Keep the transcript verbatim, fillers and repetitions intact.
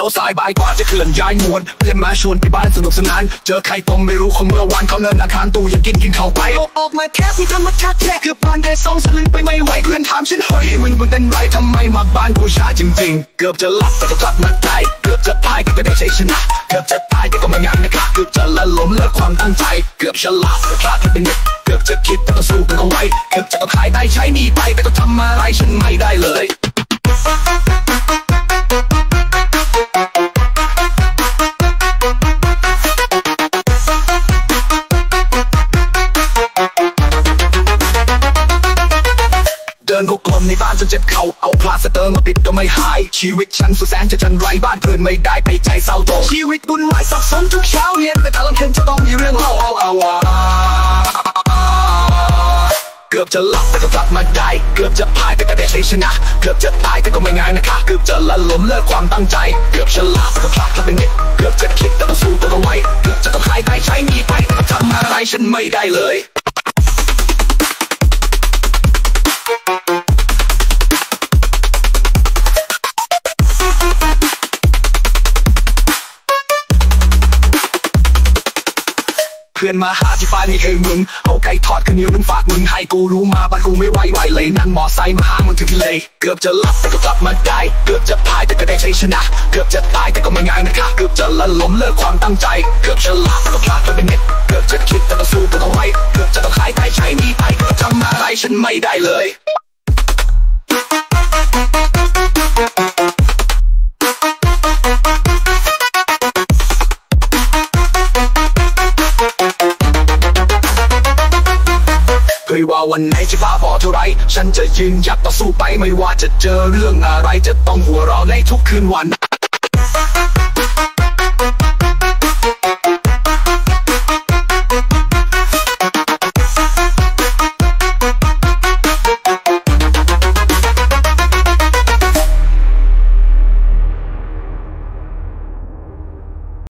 สายบ่ายกว่าจะเคลื่อนย้ายมวลเพื่อนมาชวนไปบ้านสนุกสนานเจอใครต้มไม่รู้คนเมื่อวานเขาเนินอาคารตู้ยังกินกินเข้าไปออกมาแค่พี่ธรรมชาติแค่เกือบผ่านได้สองสลึงไปไม่ไหวเพื่อนถามฉันเฮ้ยมึงมึงเต้นไรทำไมมาบ้านผู้ชายจริงๆเกือบจะหลับแต่ก็กลับมาได้เกือบจะตายก็ไม่ได้ใช้ชนะเกือบจะตายแต่ก็ไม่งานนะครับเกือบจะละล้มเลิกความตั้งใจเกือบฉลาดแต่พลาดที่เป็นเด็กเกือบจะคิดแต่ก็สู้กันเอาไว้เกือบจะขายได้ใช้หนี้ไปแต่ก็ทำอะไรฉันไม่ได้เลยเดินก็กลมในบ้านจนเจ็บเข่าเอาพลาสเตอร์มาปิดก็ไม่หายชีวิตฉันสุดแสนจะจันไรบ้านเพื่อนไม่ได้ไปใจเศร้าโศกชีวิตบุญวายสับสนทุกเช้าเย็นแต่ตาลำเค็นจะต้องมีเรื่องเล่าเอาเอาเกือบจะหลับแต่ก็กลับมาได้เกือบจะพ่ายแต่ก็ได้ใช้ชนะเกือบจะตายแต่ก็ไม่ง่ายนะคะเกือบจะละล้มเลิกความตั้งใจเกือบฉลาดแต่ก็พลาดถ้าเป็นเด็กเกือบจะคิดแต่ก็สู้แต่ก็ไว้เกือบจะต้องขายได้ใช้หนี้ไปแต่ก็ทำอะไรฉันไม่ได้เลยเพื่อนมาหาที่บ้านนี่คือมึงเอาไก่ทอดข้าวเหนียวมึงฝากมึงให้กูรู้มาบ้านกูไม่ไหวไหวเลยนั่งมอไซค์มาหามึงถึงเลยเกือบจะหลับแต่ก็กลับมาได้เกือบจะพ่ายแต่ก็ได้ใช้ชนะเกือบจะตายแต่ก็ไม่ง่ายนะคะเกือบจะละล้มเลิกความตั้งใจเกือบจะหลับแต่ก็พลาดไปเป็นเม็ดเกือบจะคิดแต่ก็สู้แต่ก็ไว้เกือบจะต้องขายได้ใช้หนี้ไปเกือบทำอะไรฉันไม่ได้เลยเคยว่าวันไหนจะบ้าบอเท่าไรฉันจะยืนหยัดต่อสู้ไปไม่ว่าจะเจอเรื่องอะไรจะต้องหัวเราะในทุกคืนวัน